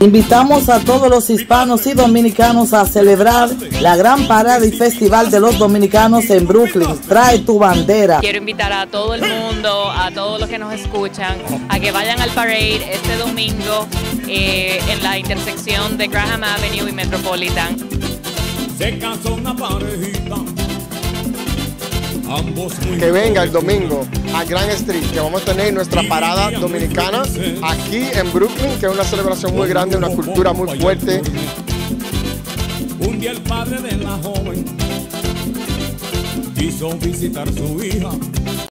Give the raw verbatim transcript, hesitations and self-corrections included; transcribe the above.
Invitamos a todos los hispanos y dominicanos a celebrar la gran parada y festival de los dominicanos en Brooklyn. Trae tu bandera. Quiero invitar a todo el mundo, a todos los que nos escuchan, a que vayan al parade este domingo eh, en la intersección de Graham Avenue y Metropolitan. Se casó una parejita. Que venga el domingo a Grand Street, que vamos a tener nuestra parada dominicana aquí en Brooklyn, que es una celebración muy grande, una cultura muy fuerte. Un día el padre de la joven quiso visitar su hija.